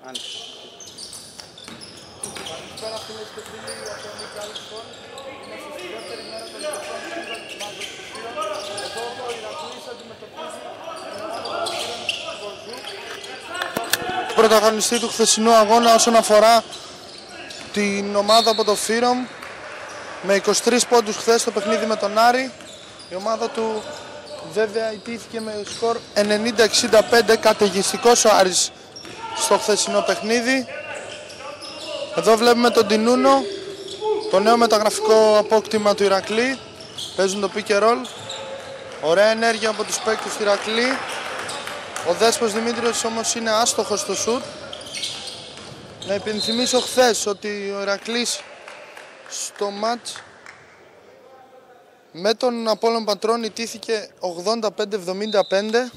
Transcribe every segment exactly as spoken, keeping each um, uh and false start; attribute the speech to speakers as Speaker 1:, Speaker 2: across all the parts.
Speaker 1: Άνοιξε.
Speaker 2: Καλησπέρα φίλες και φίλοι από τον Μικάλισον. Είμαστε στη δεύτερη μέρα των Ευρωπαϊκών Σύμβων της Μαυροσυφίων. Εδώ ο Ηρακλής αντιμετωπίζει την ομάδα των φίλων Κοζού. Πρωταγωνιστή του χθεσινού αγώνα όσον αφορά την ομάδα από το Φύρομ. Με είκοσι τρεις πόντους χθες στο παιχνίδι με τον Άρη. Η ομάδα του βέβαια ιτήθηκε με σκορ ενενήντα εξήντα πέντε, καταιγιστικός ο Άρης στο χθεσινό παιχνίδι. Εδώ βλέπουμε τον Τινούνο, το νέο μεταγραφικό απόκτημα του Ηρακλή. Παίζουν το pick and roll. Ωραία ενέργεια από τους παίκτες του Ηρακλή. Ο Δέσπος Δημήτριος όμως είναι άστοχος στο σουτ. Να υπενθυμίσω χθες ότι ο Ηρακλής στο μάτς με τον Απόλλων Πατρών ιτήθηκε ογδόντα πέντε εβδομήντα πέντε.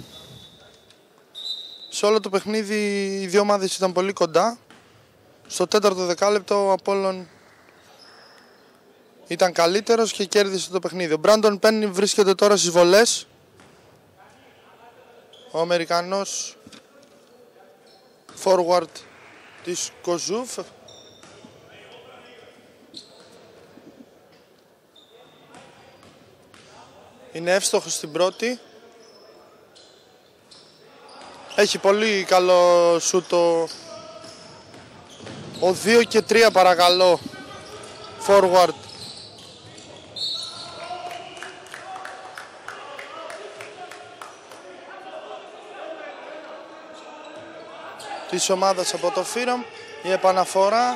Speaker 2: Σε όλο το παιχνίδι οι δύο ομάδες ήταν πολύ κοντά. Στο τέταρτο δεκάλεπτο ο Απόλλων ήταν καλύτερος και κέρδισε το παιχνίδι. Ο Μπράντον Πεν βρίσκεται τώρα στις βολές. Ο Αμερικανός forward της Κοζούφ. Είναι εύστοχος στην πρώτη. Έχει πολύ καλό σούτ το... Ο δύο και τρία παρακαλώ forward της ομάδας από το Φύρομ. Η επαναφορά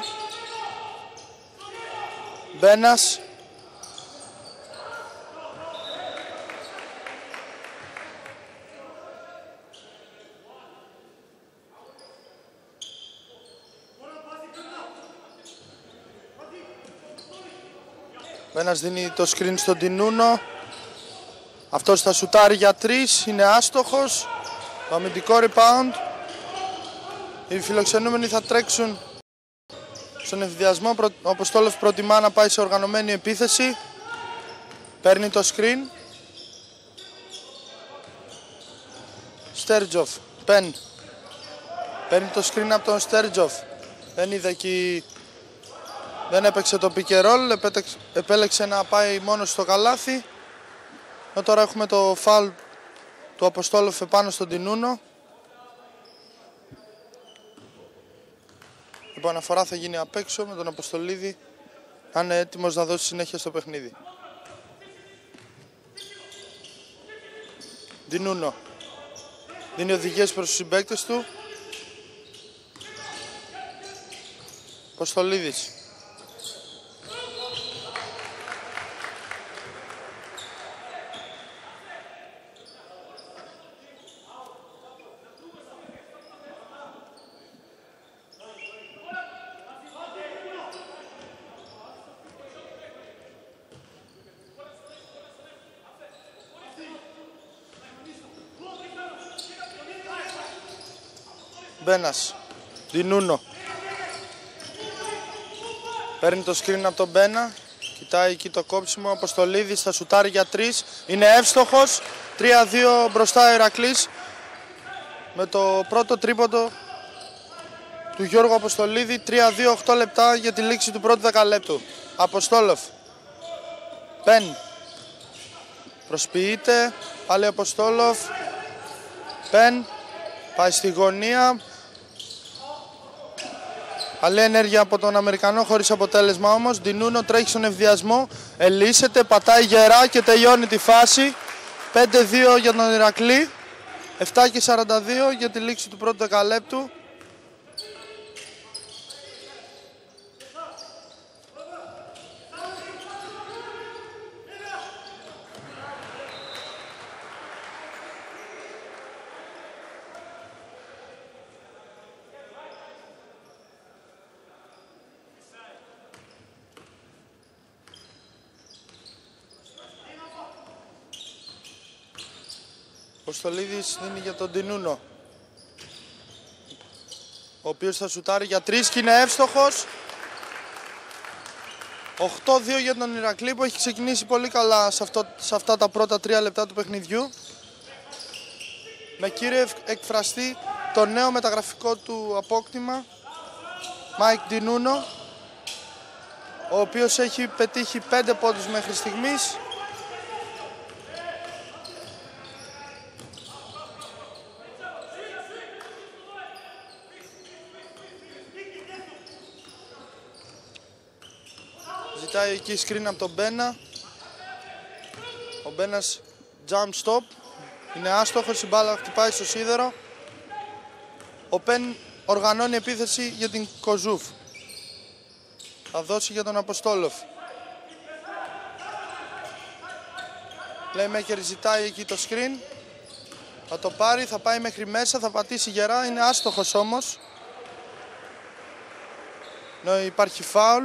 Speaker 2: Μπένας. Μπένας δίνει το screen στον Τινούνο. Αυτός θα σουτάρει για τρεις, είναι άστοχος. Το αμυντικό rebound. Οι φιλοξενούμενοι θα τρέξουν στον ευθυδιασμό. Ο Αποστόλοφ προτιμά να πάει σε οργανωμένη επίθεση. Παίρνει το screen. Στέρτζοφ, Πεν. Παίρνει το screen από τον Στέρτζοφ. Δεν είδε εκεί, δεν έπαιξε το pick and roll, επέλεξε να πάει μόνο στο καλάθι. Εδώ τώρα έχουμε το foul του Αποστόλοφ επάνω στον Τινούνο. Η επαναφορά θα γίνει απ' έξω με τον Αποστολίδη, αν είναι έτοιμος να δώσει συνέχεια στο παιχνίδι. Τινούνο δίνει οδηγίες προς τους συμπαίκτες του. Αποστολίδης. Μπένας, Τινούνο. Παίρνει το screen από τον Μπένα. Κοιτάει εκεί το κόψιμο. Αποστολίδης θα σουτάρει για τρεις. Είναι εύστοχος. τρία δύο μπροστά ο Ηρακλής. Με το πρώτο τρίποντο του Γιώργου Αποστολίδη. τρία δύο, οκτώ λεπτά για τη λήξη του πρώτου δεκαλέπτου. Αποστόλοφ. Πεν. Προσποιείται. Πάλι Αποστόλοφ. Πεν. Πάει στη γωνία. Καλή ενέργεια από τον Αμερικανό, χωρίς αποτέλεσμα όμως. Τινούνο τρέχει στον ευδιασμό, ελύσεται, πατάει γερά και τελειώνει τη φάση. πέντε δύο για τον Ηρακλή, επτά και σαράντα δύο για τη λήξη του πρώτου δεκαλέπτου. Ο Στολίδης δίνει για τον Τινούνο, ο οποίος θα σουτάρει για τρεις και είναι εύστοχος. οκτώ δύο για τον Ηρακλή που έχει ξεκινήσει πολύ καλά σε, αυτό, σε αυτά τα πρώτα τρία λεπτά του παιχνιδιού. Με κύριο εκφραστή το νέο μεταγραφικό του απόκτημα, Μάικ Ντινούνο, ο οποίος έχει πετύχει πέντε πόντους μέχρι στιγμής. Ζητάει εκεί screen από τον Μπένα. Ο Μπένας jump stop. Είναι άστοχος, η μπάλα χτυπάει στο σίδερο. Ο Πεν οργανώνει επίθεση για την Κοζούφ. Θα δώσει για τον Αποστόλοφ. Playmaker ζητάει εκεί το screen. Θα το πάρει, θα πάει μέχρι μέσα, θα πατήσει γερά. Είναι άστοχος όμως. Ενώ υπάρχει φάουλ.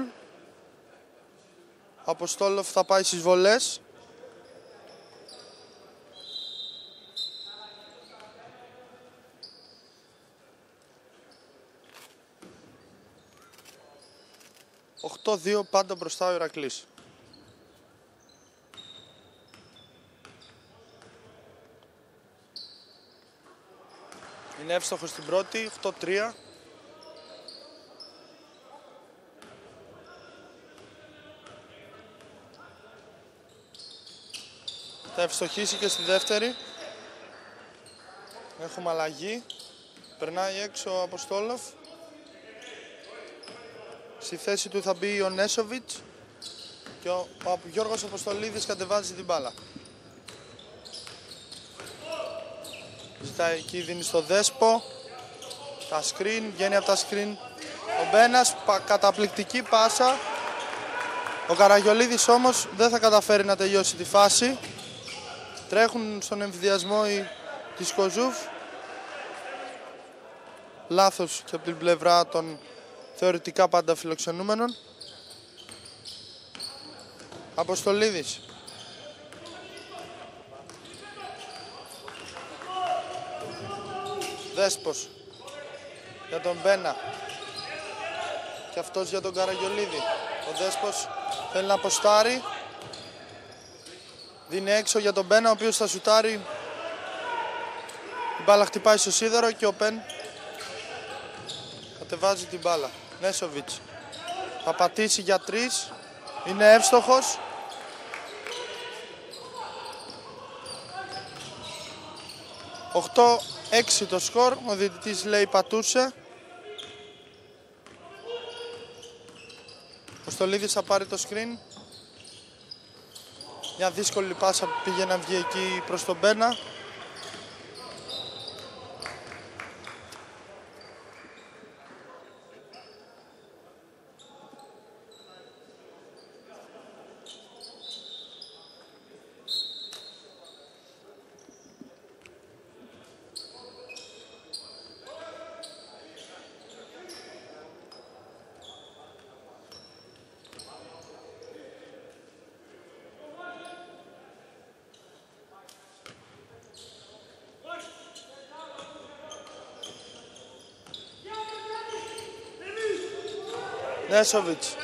Speaker 2: Ο Αποστόλοφ θα πάει στις βολές. οκτώ δύο πάντα μπροστά ο Ηρακλής. Είναι εύστοχος στην πρώτη, οκτώ τρία. Θα ευστοχίσει και στη δεύτερη. Έχουμε αλλαγή. Περνάει έξω ο Αποστόλοφ. Στη θέση του θα μπει ο Νέσοβιτς και ο, ο Γιώργος Αποστολίδης κατεβάζει την μπάλα. Ζητάει εκεί, δίνει στο Δέσπο. Τα screen, βγαίνει από τα screen ο Μπένας, καταπληκτική πάσα. Ο Καραγιολίδης όμως δεν θα καταφέρει να τελειώσει τη φάση. Τρέχουν στον εμφυδιασμό οι, της Κοζούφ. Λάθος και από την πλευρά των θεωρητικά πάντα φιλοξενούμενων. Αποστολίδης. Δέσπος. Για τον Μπένα. Και αυτός για τον Καραγιολίδη. Ο Δέσπος θέλει να αποστάρει. Δίνει έξω για τον Μπένα, ο οποίος θα σουτάρει. Η μπάλα χτυπάει στο σίδερο και ο Πεν κατεβάζει την μπάλα. Νέσοβιτς θα πατήσει για τρεις. Είναι εύστοχος. οκτώ έξι το σκορ. Ο διαιτητής λέει πατούσε. Ο Στολίδης θα πάρει το screen. Μια δύσκολη πάσα που πήγε να βγει εκεί προς τον Μπένα. Νέσοβιτς.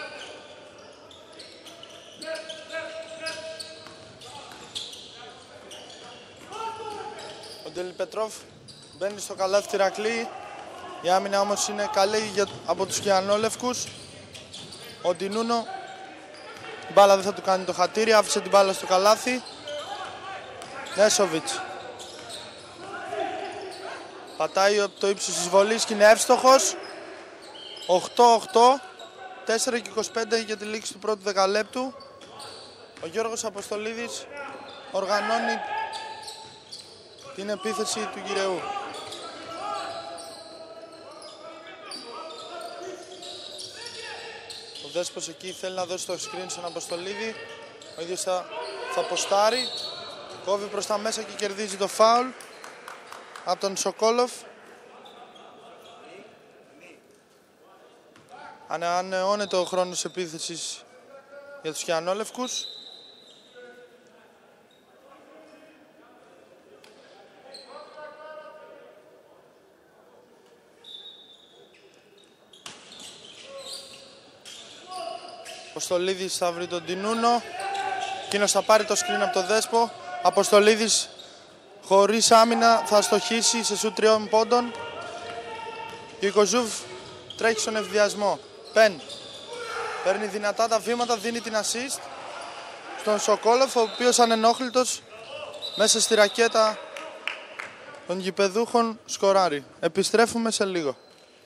Speaker 2: Ο Ντελιπετρόφ μπαίνει στο καλάθι του Ηρακλή. Η άμυνα όμως είναι καλή για, από τους κιανόλευκους. Ο Ντινούνο, η μπάλα δεν θα του κάνει το χατήρι, άφησε την μπάλα στο καλάθι. Νέσοβιτς. Πατάει από το ύψος της βολής και είναι εύστοχος. οκτώ οκτώ. τέσσερα και είκοσι πέντε για τη λήξη του πρώτου δεκαλέπτου. Ο Γιώργος Αποστολίδης οργανώνει την επίθεση του Γυρεού. Ο Δέσπος εκεί θέλει να δώσει το screen στον Αποστολίδη. Ο ίδιος θα, θα ποστάρει. Κόβει προς τα μέσα και κερδίζει το φάουλ από τον Σοκόλοφ. Ανανεώνεται ο χρόνος επίθεσης για τους κιανόλευκους. Αποστολίδης θα βρει τον Ντινούνο. Εκείνος θα πάρει το screen από το Δέσπο. Αποστολίδης χωρίς άμυνα θα στοχίσει σε σουτ τριών πόντων. Και ο Κοζούβ τρέχει στον ευδιασμό. Πεν παίρνει δυνατά τα βήματα, δίνει την assist στον Σοκόλοφ, ο οποίος ανενόχλητος μέσα στη ρακέτα των γηπεδούχων σκοράρει. Επιστρέφουμε σε λίγο.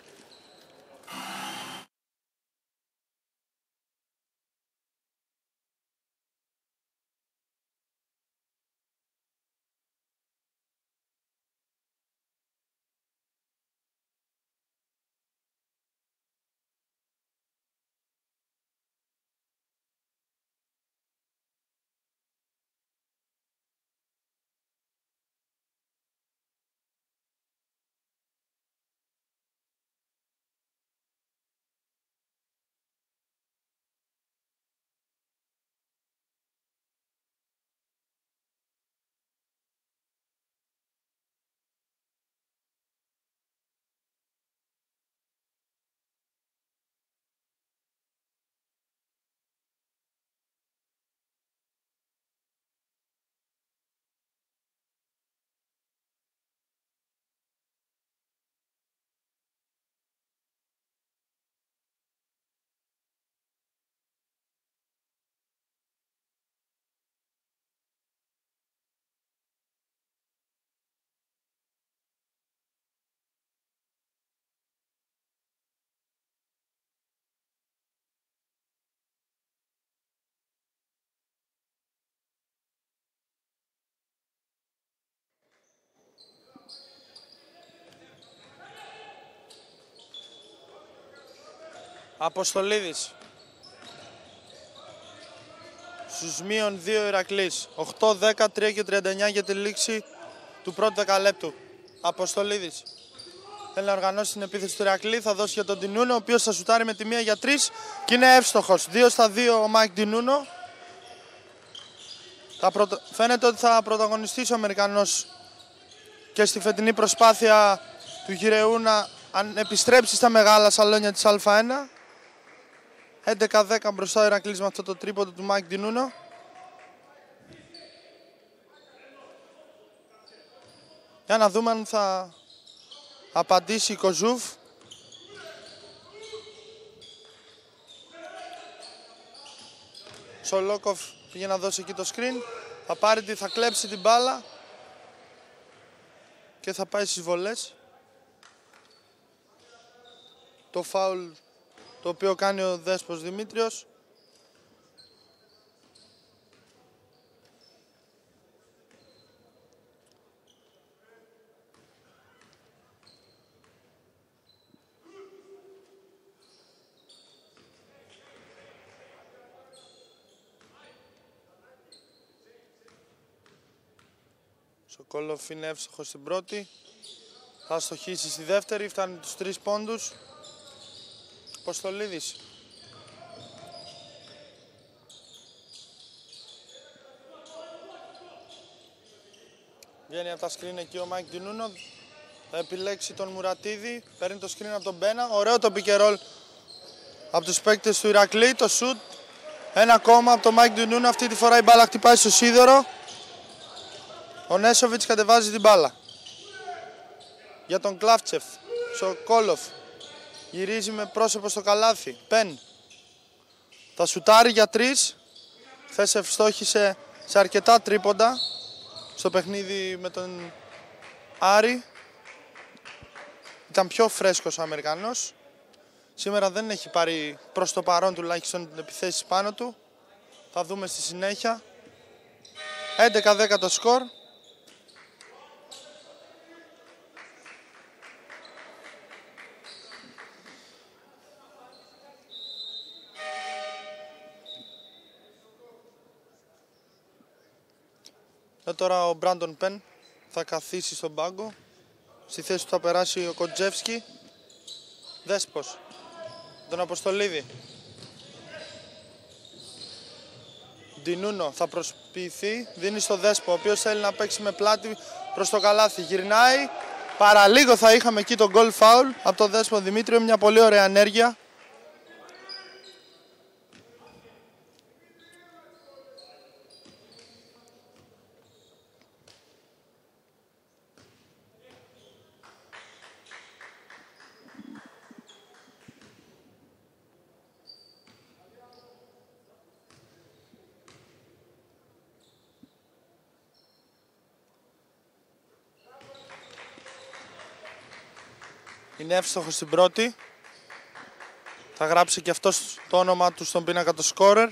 Speaker 2: Αποστολίδης. Στους μείον δύο Ηρακλής. οκτώ, δέκα, τρία και τριάντα εννιά για τη λήξη του πρώτου δεκαλέπτου. Αποστολίδης. Θέλει να οργανώσει την επίθεση του Ηρακλή. Θα δώσει για τον Τινούνο, ο οποίος θα σουτάρει με τη μία για τρεις και είναι εύστοχος. δύο στα δύο ο Μάικ Τινούνο. Θα πρωτο... Φαίνεται ότι θα πρωταγωνιστήσει ο Αμερικανός και στη φετινή προσπάθεια του γυρεού να επιστρέψει στα μεγάλα σαλόνια της Α1. έντεκα δέκα μπροστά ο Ηρακλής με αυτό το τρίποντο του Μάικ Τινούνο. Για να δούμε αν θα απαντήσει η Κοζούβ. Σολόκοφ πήγε να δώσει εκεί το screen. Θα πάρει, θα κλέψει την μπάλα και θα πάει στις βολές. Το φάουλ το οποίο κάνει ο Δέσπος Δημήτριος. Σοκόλοφ είναι εύστοχος στην πρώτη. Θα στοχίσει στη δεύτερη, φτάνει τους τρεις πόντους. Αποστολίδης. Βγαίνει από τα screen εκεί ο Μάικ Τινούνο. Θα επιλέξει τον Μουρατίδη. Παίρνει το screen από τον Μπένα. Ωραίο το pick and roll από τους παίκτες του Ηρακλή. Το shoot. Ένα ακόμα από τον Μάικ Τινούνο. Αυτή τη φορά η μπάλα χτυπάει στο σίδερο. Ο Νέσοβιτς κατεβάζει την μπάλα. Για τον Κλάφτσεφ. Σοκόλοφ. Γυρίζει με πρόσωπο στο καλάθι. Πεν. Θα σουτάρει για τρεις. Χθες ευστόχησε σε αρκετά τρίποντα στο παιχνίδι με τον Άρη. Ήταν πιο φρέσκος ο Αμερικανός. Σήμερα δεν έχει πάρει προς το παρόν τουλάχιστον επιθέσεις πάνω του. Θα δούμε στη συνέχεια. έντεκα δέκα το σκορ. Και τώρα ο Μπράντον Πεν θα καθίσει στον πάγκο. Στη θέση του θα περάσει ο Κοντζεύσκι. Δέσπος. Τον Αποστολίδη. Ντινούνο θα προσποιηθεί. Δίνει στο Δέσπο, ο οποίος θέλει να παίξει με πλάτη προς το καλάθι. Γυρνάει. Παραλίγο θα είχαμε εκεί τον goal foul από τον Δέσπο Δημήτριο. Μια πολύ ωραία ενέργεια. Είναι εύστοχος στην πρώτη. Θα γράψει και αυτός το όνομα του στον πίνακα το σκόρερ.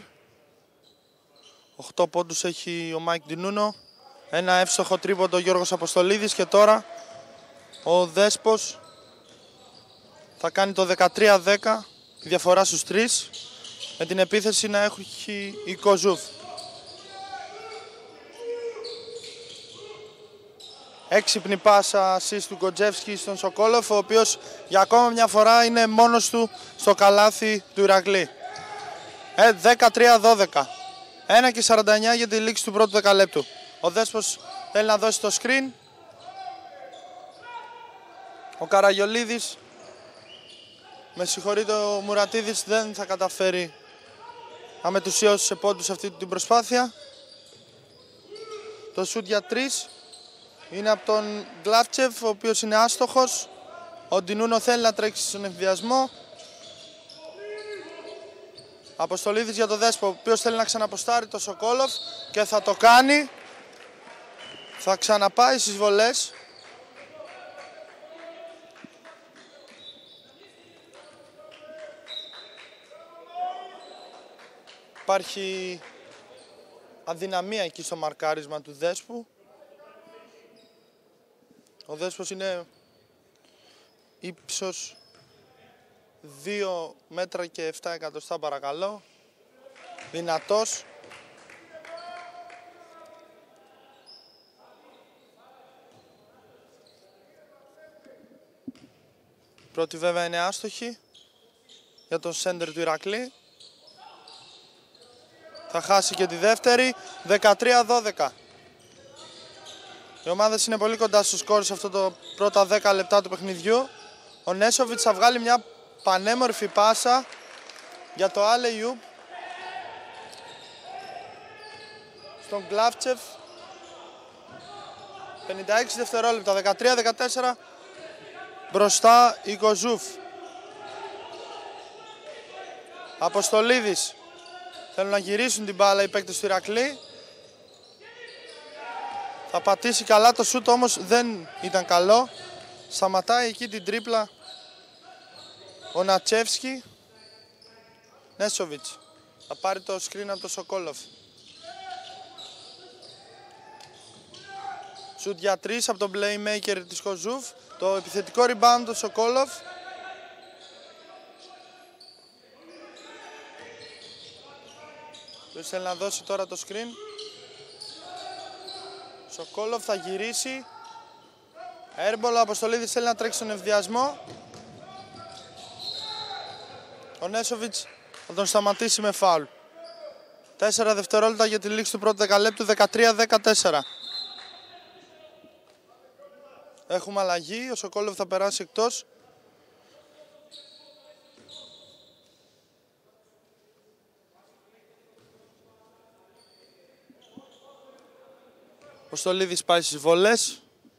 Speaker 2: οκτώ πόντους έχει ο Μάικ Ντινούνο. Ένα εύστοχο τρίποντο ο Γιώργος Αποστολίδης και τώρα ο Δέσπος θα κάνει το δεκατρία δέκα, διαφορά στους τρεις, με την επίθεση να έχει η Κοζούφ. Έξυπνη πάσα assist του Κοντζεύσκη στον Σοκόλοφ, ο οποίος για ακόμα μια φορά είναι μόνος του στο καλάθι του Ηρακλή. Ε, δεκατρία δώδεκα. ένα και σαράντα εννιά για τη λήξη του πρώτου δεκαλέπτου. Ο Δέσπος θέλει να δώσει το screen. Ο Καραγιολίδης, με συγχωρείτε ο Μουρατίδης, δεν θα καταφέρει να μετουσιώσει σε πόντους αυτή την προσπάθεια. Το σουτ για τρεις είναι από τον Γκλάφτσεφ, ο οποίος είναι άστοχος. Ο Ντινούνο θέλει να τρέξει στον ενδιασμό. Αποστολίδης για το Δέσπο, ο οποίος θέλει να ξαναποστάρει το Σοκόλοφ και θα το κάνει. Θα ξαναπάει στις βολές. Υπάρχει αδυναμία εκεί στο μαρκάρισμα του Δέσπου. Ο Δέσπος είναι ύψος δύο μέτρα και επτά εκατοστά παρακαλώ. Δυνατός. Πρώτη βέβαια είναι άστοχη για τον σέντερ του Ηρακλή. Θα χάσει και τη δεύτερη, δεκατρία δώδεκα. Οι ομάδες είναι πολύ κοντά στο σκορ σε αυτό το πρώτα δέκα λεπτά του παιχνιδιού. Ο Νέσοβιτς θα βγάλει μια πανέμορφη πάσα για το alley-oop στον Γκλάφτσεφ. πενήντα έξι δευτερόλεπτα, δεκατρία δεκατέσσερα μπροστά η Κοζούφ. Αποστολίδης. Θέλουν να γυρίσουν την μπάλα οι παίκτες του Ηρακλή. Θα πατήσει καλά το σούτ, όμως δεν ήταν καλό. Σταματάει εκεί την τρίπλα ο Νατσεύσκι. Νέσοβιτς θα πάρει το screen από το Σοκόλοφ. Σούτ για τρεις από τον playmaker της Κοζούφ. Το επιθετικό rebound του Σοκόλοφ. Ποιος θέλει να δώσει τώρα το screen. Σοκόλοφ θα γυρίσει. Έρμπολο, Αποστολίδης θέλει να τρέξει στον ευδιασμό. Ο Νέσοβιτς θα τον σταματήσει με φάουλ. τέσσερα δευτερόλεπτα για τη λήξη του πρώτου δεκαλέπτου, δεκατρία δεκατέσσερα. Έχουμε αλλαγή, ο Σοκόλοφ θα περάσει εκτός. Ο Στολίδης πάει στις βολές.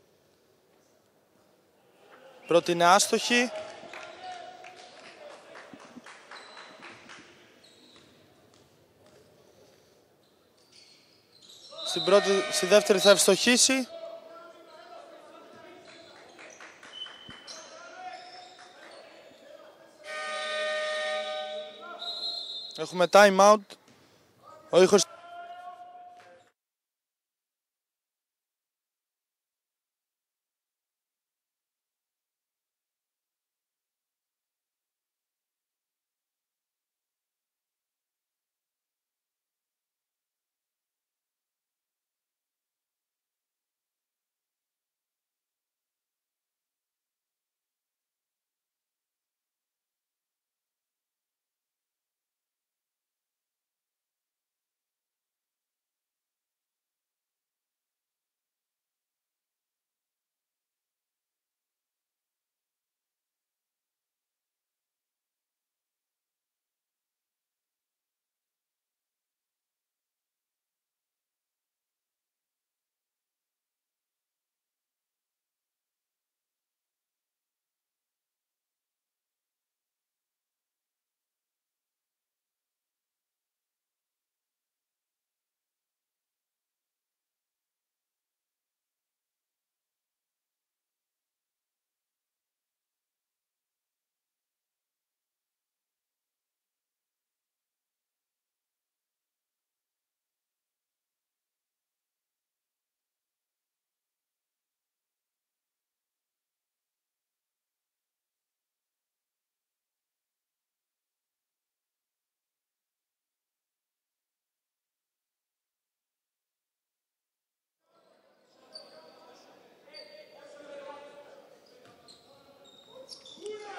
Speaker 2: Πρώτη είναι άστοχη. Στην πρώτη, στη δεύτερη θα ευστοχίσει. Έχουμε time out. Ο ήχος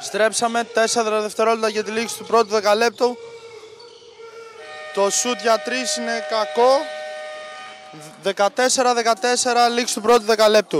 Speaker 2: Στρέψαμε τέσσερα δευτερόλεπτα για τη λήξη του πρώτου δεκαλέπτου. Το σουτ για τρεις είναι κακό. δεκατέσσερα δεκατέσσερα λήξη του πρώτου δεκαλέπτου.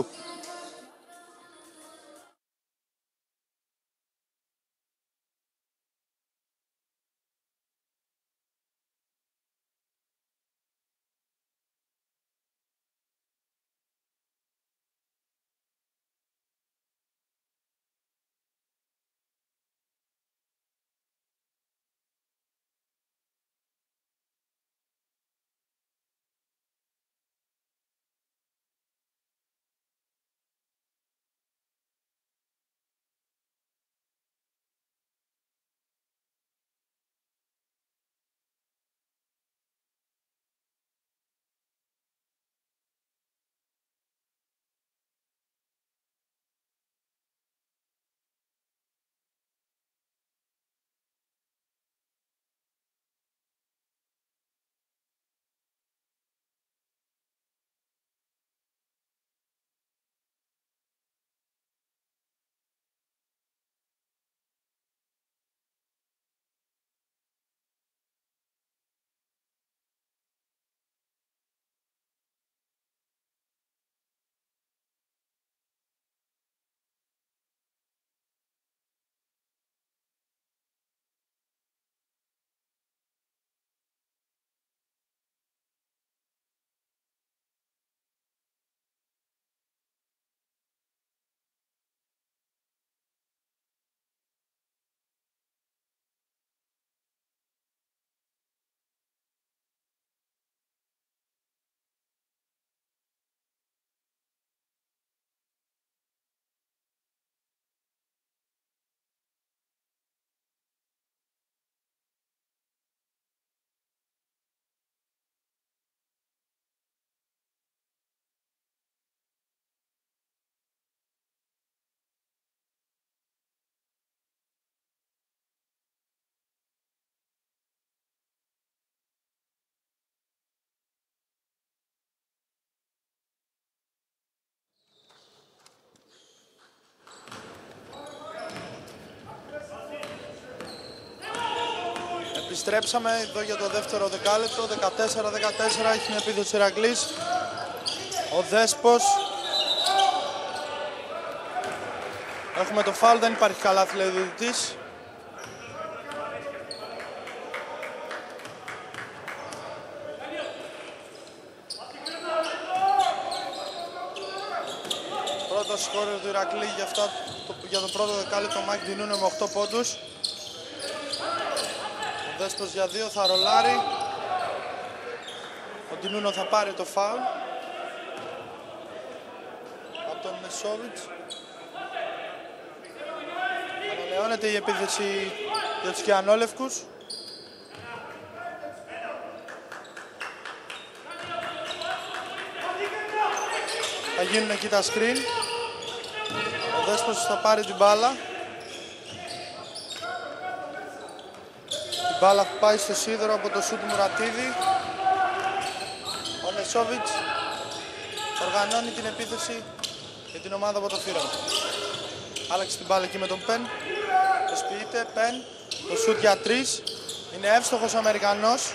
Speaker 2: Επιστρέψαμε εδώ για το δεύτερο δεκάλεπτο. δεκατέσσερα δεκατέσσερα έχει μια επίθεση Ηρακλής. Ο Δέσπος. Έχουμε το φάουλ, δεν υπάρχει καλάθι, λέει ο διαιτητής. Πρώτο σκόρερ του Ηρακλή για, αυτά, το, για το πρώτο δεκάλεπτο, Μάκη Ντινούνο με οκτώ πόντους. Ο Δέσπος για δύο θα ρολάρει. Ο Ντινούνο θα πάρει το φάουλ από τον Μεσόβιτς. Ανανεώνεται η επίθεση για τους κιανόλευκους. Θα γίνουν εκεί τα screen. Ο Δέσπος θα πάρει την μπάλα. Η μπάλα πάει στο σίδερο από το σούτ του Μουρατίδη. Ο Νεσόβιτς οργανώνει την επίθεση για την ομάδα από το Φύρον. Άλλαξε την μπάλα εκεί με τον Πεν. Προσποιείται Πεν. Το σούτ για τρεις. Είναι εύστοχος ο Αμερικανός.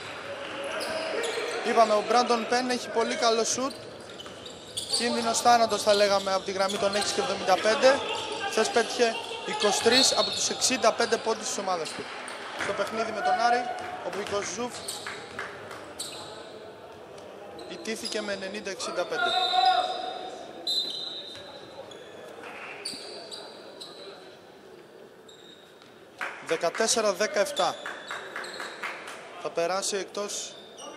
Speaker 2: Είπαμε, ο Μπράντον Πεν έχει πολύ καλό σούτ. Κίνδυνος θάνατος θα λέγαμε από τη γραμμή των έξι και εβδομήντα πέντε. Χθες πέτυχε είκοσι τρεις από τους εξήντα πέντε πόντους της ομάδας του. Στο παιχνίδι με τον Άρη, όπου η Κοζούφ ιτήθηκε με ενενήντα εξήντα πέντε. δεκατέσσερα δεκαεπτά. Θα περάσει εκτός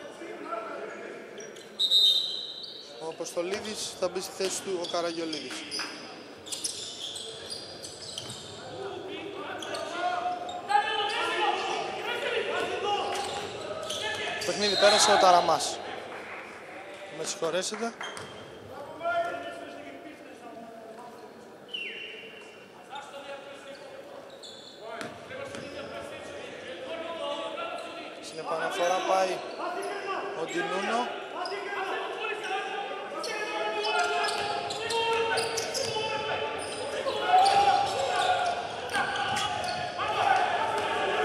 Speaker 2: ο Αποστολίδης, θα μπει στη θέση του ο Καραγιολίδης. Το παιχνίδι πέρασε ο Ταραμάς. Με συγχωρέσετε. Στην επαναφορά πάει ο Ντινούνο.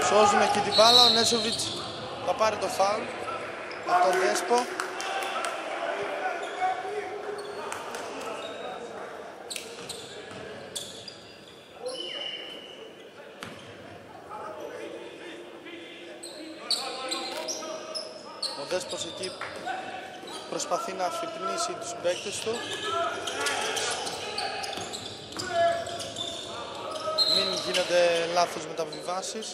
Speaker 2: Σώζουν εκεί την μπάλα, ο Νέσοβιτς θα πάρει το φάουλ από τον Δέσπο. Ο Δέσπος εκεί προσπαθεί να αφυπνίσει τους παίκτες του. Μην γίνονται λάθος μεταβιβάσεις.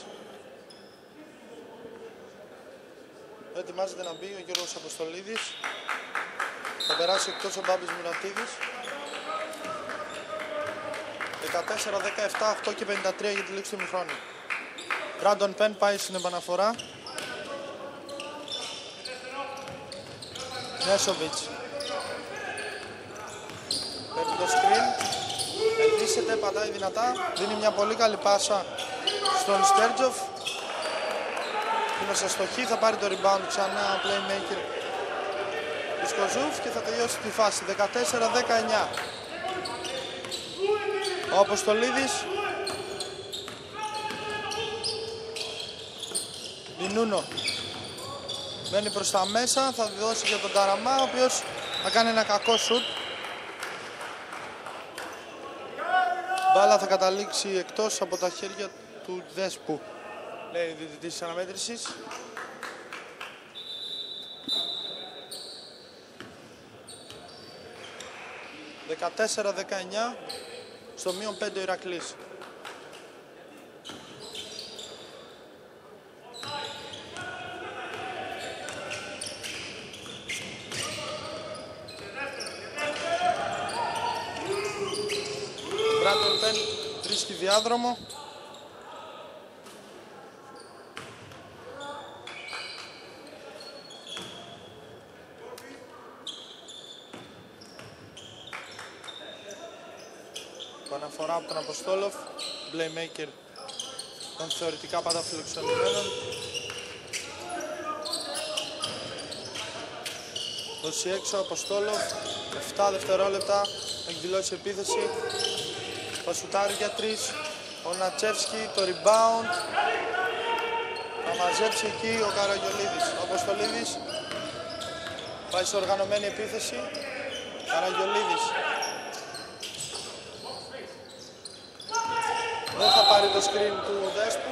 Speaker 2: Ετοιμάζεται να μπει ο Γιώργος Αποστολίδης. Θα περάσει εκτός ο Μπάμπης Μουρατίδης. δεκατέσσερα δεκαεπτά, οκτώ και πενήντα τρία για τη λήξη του ημιχρόνου. Brandon Penn πάει στην επαναφορά. Νέσοβιτς παίρνει το screen, ελπίσεται, πατάει δυνατά, δίνει μια πολύ καλή πάσα στον Στέρτζοφ. Είναι σε στοχή, θα πάρει το rebound ξανά playmaker του Σκοζούφ και θα τελειώσει τη φάση. δεκατέσσερα δεκαεννιά. Ο Αποστολίδης, Μπινούνο μένει προς τα μέσα, θα δώσει για τον Ταραμά, ο οποίος θα κάνει ένα κακό σουτ. Μπάλα θα καταλήξει εκτός από τα χέρια του Δέσπου, λέει ο διαιτητής της αναμέτρησης. δεκατέσσερα δεκαεννιά, στο μείον πέντε ο Ηρακλής. Brandon Penn βρίσκει διάδρομο. Παναφορά από τον Αποστόλοφ, playmaker των θεωρητικά πάντα φιλοξενημένων. Δώσει έξω ο Αποστόλοφ, επτά δευτερόλεπτα, έχει δηλώσει επίθεση. Θα σουτάρει για τρεις, ο Νατσεύσκι, το rebound. Θα μαζέψει εκεί ο Καραγιολίδης. Ο Αποστολίδης πάει σε οργανωμένη επίθεση. Καραγιολίδης δεν θα πάρει το screen του Δέσπου.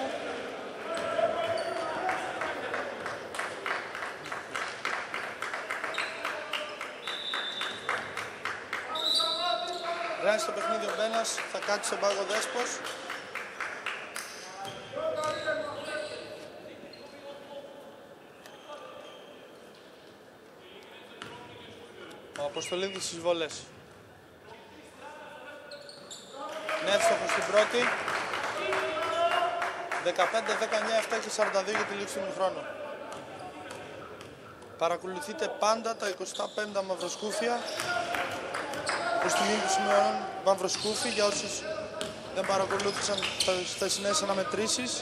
Speaker 2: Ράνει στο παιχνίδι ο Μπένας, θα κάτσει στον πάγο Δέσπος. Ο Αποστολίδης στις βολές. Είναι εύστοχος στην πρώτη. δεκαπέντε δεκαεννιά, επτά και σαράντα δύο για τη λήξη του ημιχρόνου. Παρακολουθείτε πάντα τα εικοστά πέμπτα μαυροσκούφια. Προς τιμή του σημερινών μαυροσκούφι για όσους δεν παρακολούθησαν τις χθεσινές αναμετρήσεις.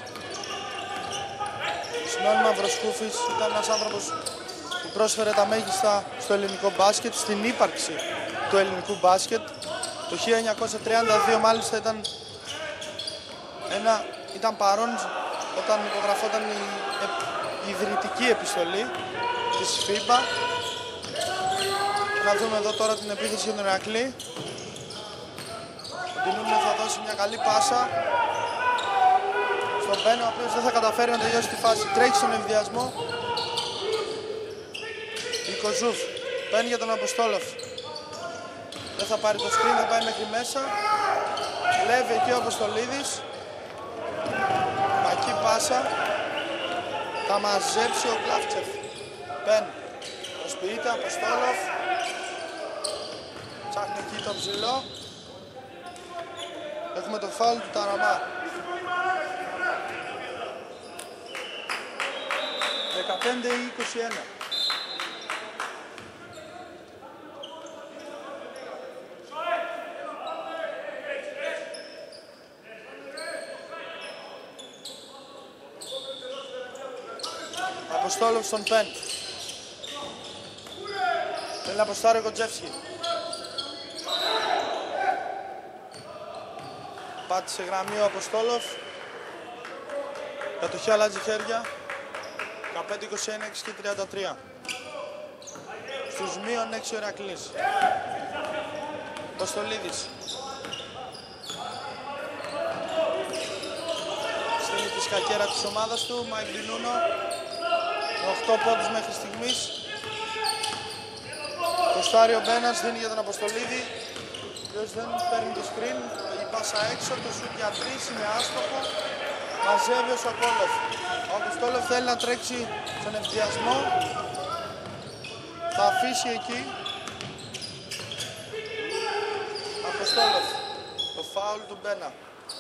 Speaker 2: Ο Σημειών Μαυροσκούφης ήταν ένας άνθρωπος που πρόσφερε τα μέγιστα στο ελληνικό μπάσκετ, στην ύπαρξη του ελληνικού μπάσκετ. Το χίλια εννιακόσια τριάντα δύο μάλιστα ήταν, ένα, ήταν παρόν όταν υπογραφόταν η, η ιδρυτική επιστολή της φίμπα. Να δούμε εδώ τώρα την επίθεση για τον Ηρακλή. Ο Ντινούμνο θα δώσει μια καλή πάσα στον Μπένο, ο οποίος δεν θα καταφέρει να τελειώσει τη φάση. Τρέχει στον ευδιασμό. Η Κοζούφ παίρνει για τον Αποστόλοφ. Δεν θα πάρει το screen, θα πάει μέχρι μέσα. Κλέβει εκεί ο Αποστολίδης. Κακή πάσα. Θα μαζέψει ο Κλάφτσεφ. Πεν. Προσποιείται Αποστόλοφ. Ψάχνει εκεί το ψηλό. Έχουμε το φάουλ του Ταραμά. δεκαπέντε είκοσι ένα. Αποστόλοφ στον Πεν. Θέλει να αποστάρει ο Κοντζεύσκι. Πάτησε γραμμή ο Αποστόλοφ. Κατοχή αλλάζει χέρια. δεκαπέντε είκοσι ένα, έξι και τριάντα τρία. Στους μείον έξι ο Ηρακλής. Αποστολίδης. Στείλει τη σκακέρα της ομάδας του. Μάικ Ντινούνο. οκτώ πόντους μέχρι στιγμής. Το Στάριο Μπένας δίνει για τον Αποστολίδη. Ο οποίος δεν παίρνει το screen. Η πάσα έξω. Το σουτ για τρεις είναι άστοχο. Μαζεύει ο Σοκόλοφ. Ο Αποστόλοφ θέλει να τρέξει στον ευθυασμό. Θα αφήσει εκεί. Αποστόλοφ. Το φάουλ του Μπένα.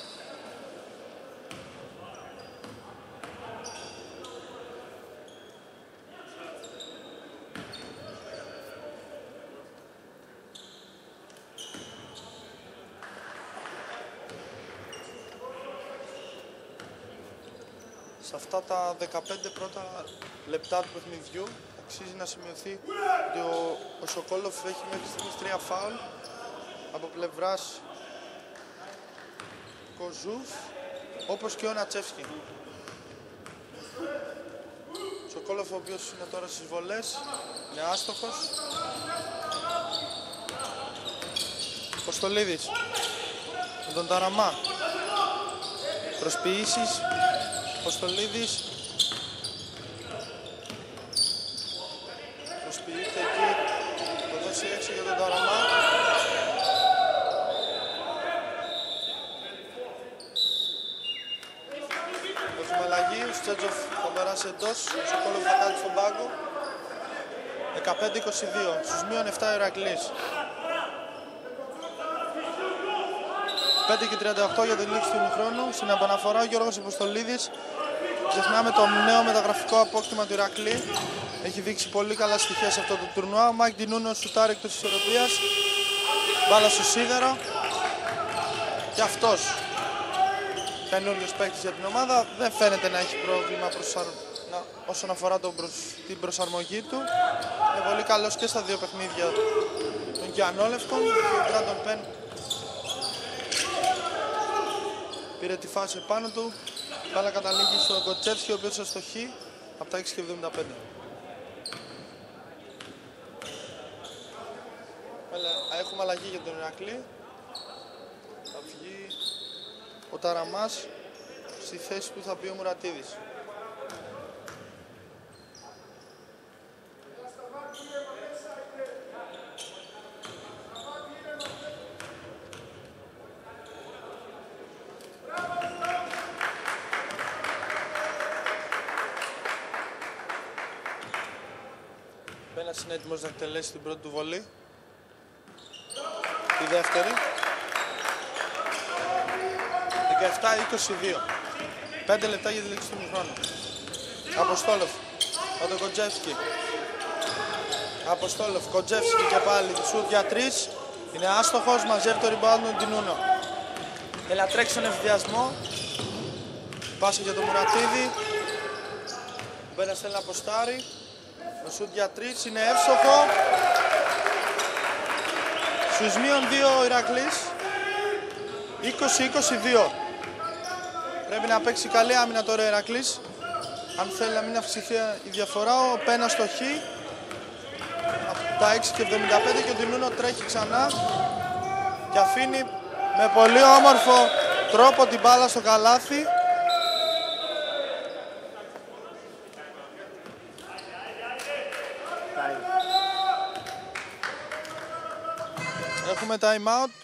Speaker 2: Σε αυτά τα δεκαπέντε πρώτα λεπτά του παιχνιδιού αξίζει να σημειωθεί ότι ο, ο Σοκόλοφ έχει μέχρι στιγμής τρία φάουλ από πλευράς Κοζούφ, όπως και ο Νατσεύσκι. Ο Σοκόλοφ, ο οποίος είναι τώρα στις βολές, είναι άστοχος. Αποστολίδης με τον Ταραμά. Προσποιήσεις. Αποστολίδης. Προσποιείται εκεί. Το δώσει έξω για τον Ταραμά. Έχουμε αλλαγή. Ο Στέτζοφ θα περάσει εντός. Ο Σοκόλοφ θα κάνει στον πάγκο. δεκαπέντε είκοσι δύο. Στους μείον επτά ο Ηρακλής. πέντε και τριάντα οκτώ για την λήξη του ημιχρόνου. Στην επαναφορά ο Γιώργος Αποστολίδης. Ξεχνάμε το νέο μεταγραφικό απόκτημα του Ηρακλή. Έχει δείξει πολύ καλά στοιχεία σε αυτό το τουρνουά. Ο Μάικ Ντινούνο σουτάρει εκτός της ισορροπίας. Μπάλα στο σίδερο. Και αυτός, καινούριος παίκτης για την ομάδα, δεν φαίνεται να έχει πρόβλημα προσαρ... να... όσον αφορά τον προσ... την προσαρμογή του. Είναι πολύ καλός και στα δύο παιχνίδια των Κιανόλευκων. Ο Μπράντον Πεν πήρε τη φάση επάνω του. Μπάλα καταλήγει στον Κοτσέφσκι, ο οποίος αστοχεί από τα έξι και εβδομήντα πέντε. Έχουμε αλλαγή για τον Ηρακλή. Θα βγει ο Ταραμάς στη θέση που θα μπει ο Μουρατίδης. Μπένας είναι έτοιμος να εκτελέσει την πρώτη του βολή. Τη δεύτερη. δεκαεπτά είκοσι δύο. πέντε λεπτά για τη λήξη του ημιχρόνου. Αποστόλοφ. Ο τον Κοντζεύσκι. Αποστόλοφ. Κοντζεύσκι και πάλι. Σουτ για τρεις. Είναι άστοχος. Μαζεύει το rebound του Ντινούνο. Θέλει να τρέξει στον ευθυασμό. Πάσε για τον Μουρατίδη. Ο Μπένας θέλει να αποστάρει. Το σουτ για τρεις είναι εύστοχο. Στους μείον δύο ο Ηρακλής. είκοσι είκοσι δύο. Πρέπει να παίξει καλή άμυνα τώρα ο Ηρακλής. Αν θέλει να μην αυξηθεί η διαφορά, ο Πένα στο χ. Από τα έξι και εβδομήντα πέντε και ο Ντινούνο τρέχει ξανά. Και αφήνει με πολύ όμορφο τρόπο την μπάλα στο καλάθι. Έχουμε time out.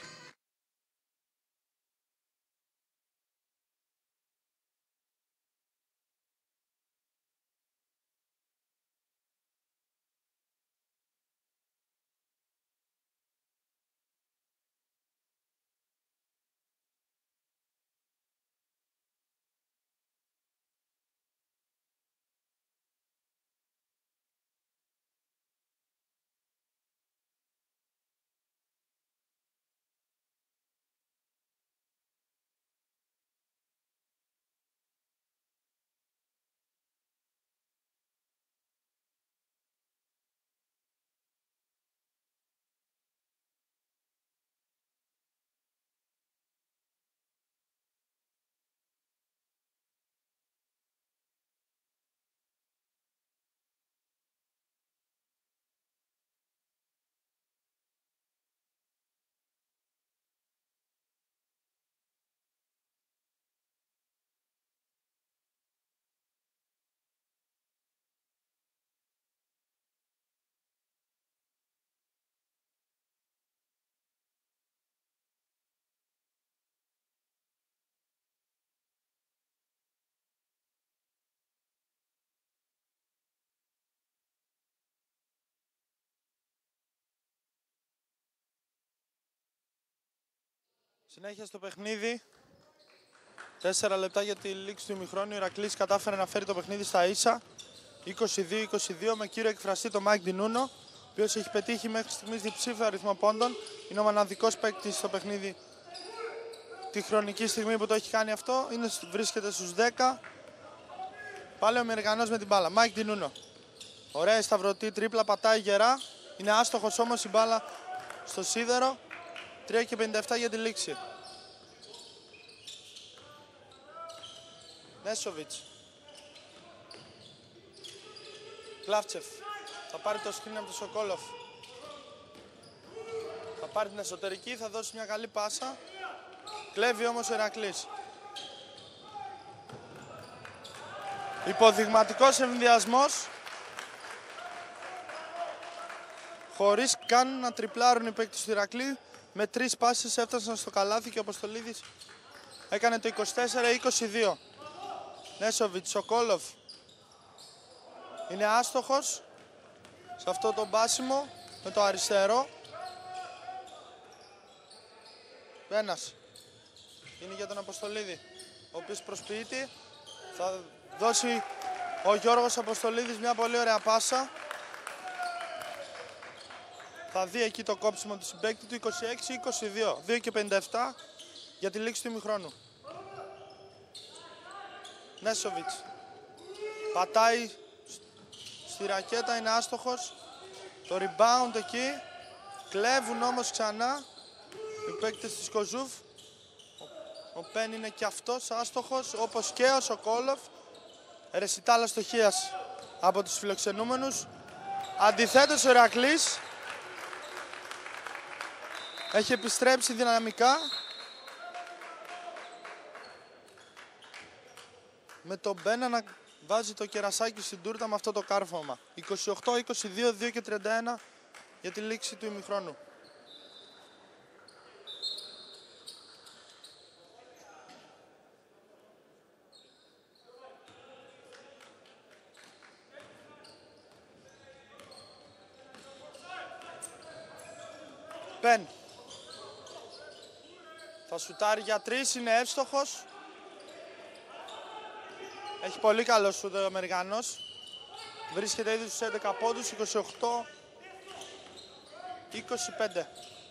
Speaker 2: Συνέχεια στο παιχνίδι. Τέσσερα λεπτά για τη λήξη του ημιχρόνου. Ο Ηρακλής κατάφερε να φέρει το παιχνίδι στα ίσα. είκοσι δύο είκοσι δύο με κύριο εκφραστή το Μάικ Ντινούνο, ο οποίος έχει πετύχει μέχρι στιγμής διψήφιο αριθμό πόντων. Είναι ο μοναδικός παίκτης στο παιχνίδι τη χρονική στιγμή που το έχει κάνει αυτό. Είναι, βρίσκεται στους δέκα. Πάλι ο Αμερικανός με την μπάλα. Μάικ Ντινούνο. Ωραία σταυρωτή τρίπλα, πατάει γερά. Είναι άστοχος όμως η μπάλα στο σίδερο. τρία και πενήντα επτά για τη λήξη. Νέσοβιτς. Κλάφτσεφ. Θα πάρει το σκριν από τον Σοκόλοφ. Θα πάρει την εσωτερική, θα δώσει μια καλή πάσα. Κλέβει όμως ο Ηρακλής. Υποδειγματικός ενδιασμός. Χωρίς καν να τριπλάρουν οι παίκτες του Ηρακλή. Με τρεις πάσες έφτασαν στο καλάθι και ο Αποστολίδης έκανε το είκοσι τέσσερα είκοσι δύο. Νέσοβιτς, Σοκόλοφ. Είναι άστοχος σε αυτό το μπάσιμο με το αριστερό. Ένας. Είναι για τον Αποστολίδη, ο οποίος προσποιείται. Θα δώσει ο Γιώργος Αποστολίδης μια πολύ ωραία πάσα. Θα δει εκεί το κόψιμο του συμπαίκτη του. Είκοσι έξι είκοσι δύο. δύο και πενήντα επτά για τη λήξη του ημιχρόνου. Νέσοβιτς. Πατάει στη ρακέτα, είναι άστοχος. Το rebound εκεί. Κλέβουν όμως ξανά οι παίκτες της Κοζούφ. Ο Πεν είναι και αυτός άστοχος, όπως και ο Σοκόλοφ. Ρεσιτάλ αστοχίας από τους φιλοξενούμενους. Αντιθέτως ο Ηρακλής έχει επιστρέψει δυναμικά με τον Μπένα να βάζει το κερασάκι στην τούρτα με αυτό το κάρφωμα. είκοσι οκτώ είκοσι δύο, δύο και τριάντα ένα για τη λήξη του ημιχρόνου. Πεν. Θα σουτάρει για τρεις, είναι εύστοχος. Έχει πολύ καλό σουτ ο Αμερικανός. Βρίσκεται ήδη στους έντεκα πόντους, είκοσι οκτώ είκοσι πέντε.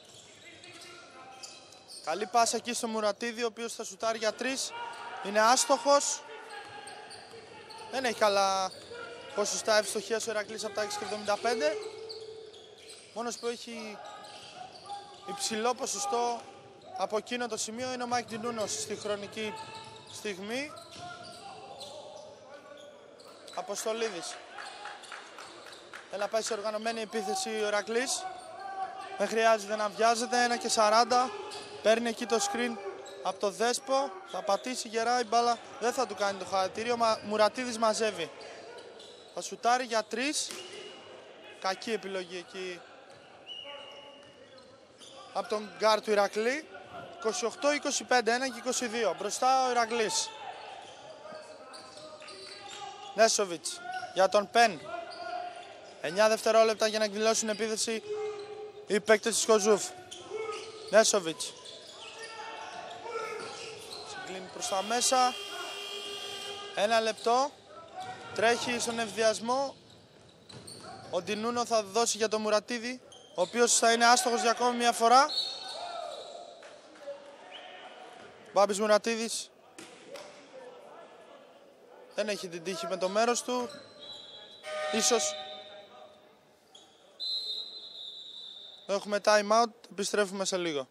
Speaker 2: Καλή πάσα εκεί στο Μουρατίδη, ο οποίος θα σουτάρει για τρεις. Είναι άστοχος. Δεν έχει καλά ποσοστά ευστοχίας ο Ηρακλής από τα έξι και εβδομήντα πέντε. Μόνος που έχει υψηλό ποσοστό από εκείνο το σημείο είναι ο Μάικ Ντινούνος στη χρονική στιγμή. Αποστολίδης. Θέλει να πάει σε οργανωμένη επίθεση ο Ηρακλής. Δεν χρειάζεται να βιάζεται. ένα και σαράντα. Παίρνει εκεί το screen από το Δέσπο. Θα πατήσει γερά η μπάλα. Δεν θα του κάνει το χαρακτήριο. Μα Μουρατίδης μαζεύει. Θα σουτάρει για τρεις. Κακή επιλογή εκεί από τον γκάρ του Ηρακλή. είκοσι οκτώ είκοσι πέντε, ένα και είκοσι δύο. Μπροστά ο Ηρακλής. Νέσοβιτς για τον Πεν. εννιά δευτερόλεπτα για να εκδηλώσουν επίθεση οι παίκτες της Κοζούφ. Νέσοβιτς. Συγκλίνει προς τα μέσα. Ένα λεπτό. Τρέχει στον ευδιασμό. Ο Ντινούνο θα δώσει για τον Μουρατίδη, ο οποίος θα είναι άστοχος για ακόμη μια φορά. Μπάμπης Μουρατίδης δεν έχει την τύχη με το μέρος του. Ίσως έχουμε time out, επιστρέφουμε σε λίγο.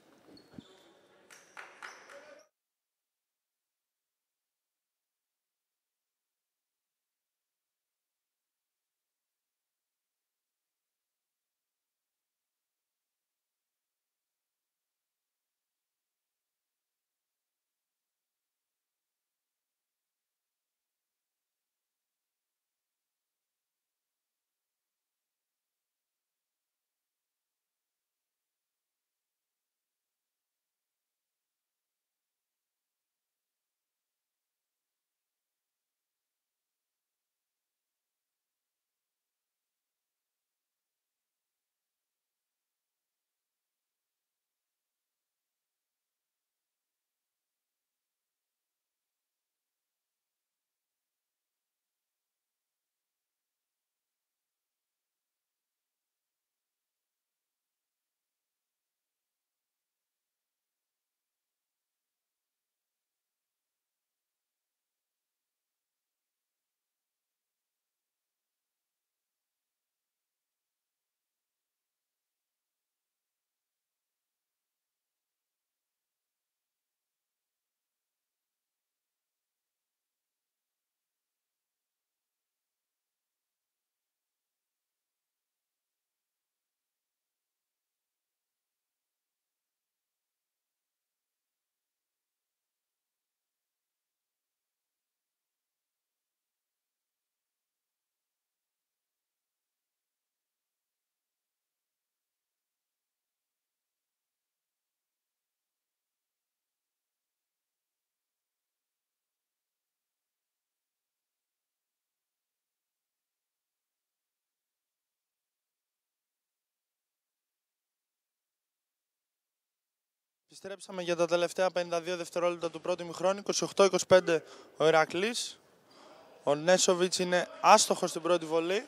Speaker 2: Επιστρέψαμε για τα τελευταία πενήντα δύο δευτερόλεπτα του πρώτου ημιχρόνου. είκοσι οκτώ είκοσι πέντε ο Ηρακλής. Ο Νέσοβιτς είναι άστοχος στην πρώτη βολή.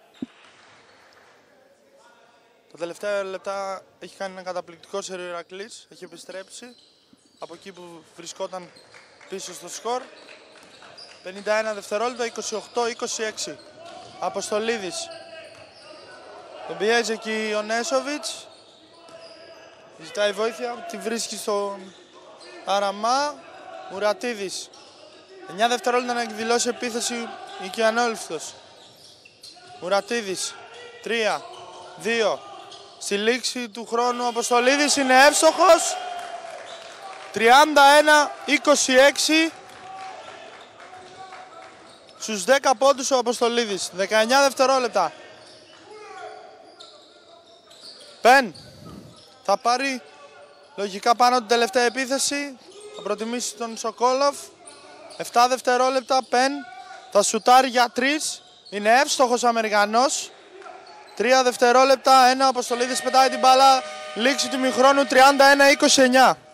Speaker 2: Τα τελευταία λεπτά έχει κάνει ένα καταπληκτικό σερί ο Ηρακλής. Έχει επιστρέψει από εκεί που βρισκόταν πίσω στο σκορ. πενήντα ένα δευτερόλεπτα, είκοσι οκτώ είκοσι έξι. Αποστολίδης. Τον πιέζει εκεί ο Νέσοβιτς. Ζητάει βοήθεια, τη βρίσκει στον Αραμά. Μουρατίδης. εννιά δευτερόλεπτα να εκδηλώσει επίθεση οικιανόληφτος. Μουρατίδης. τρία, δύο. Στη λήξη του χρόνου ο Αποστολίδης είναι εύστοχος. τριάντα ένα είκοσι έξι. Στους δέκα πόντους ο Αποστολίδης. δεκαεννιά δευτερόλεπτα. Πεν. Θα πάρει λογικά πάνω την τελευταία επίθεση. Θα προτιμήσει τον Σοκόλοφ. επτά δευτερόλεπτα. Πεν. Θα σουτάρει για τρεις. Είναι εύστοχος ο Αμερικανός. τρία δευτερόλεπτα. Ένα. Ο Αποστολίδης πετάει την μπάλα. Λήξη του ημιχρόνου τριάντα ένα είκοσι εννιά.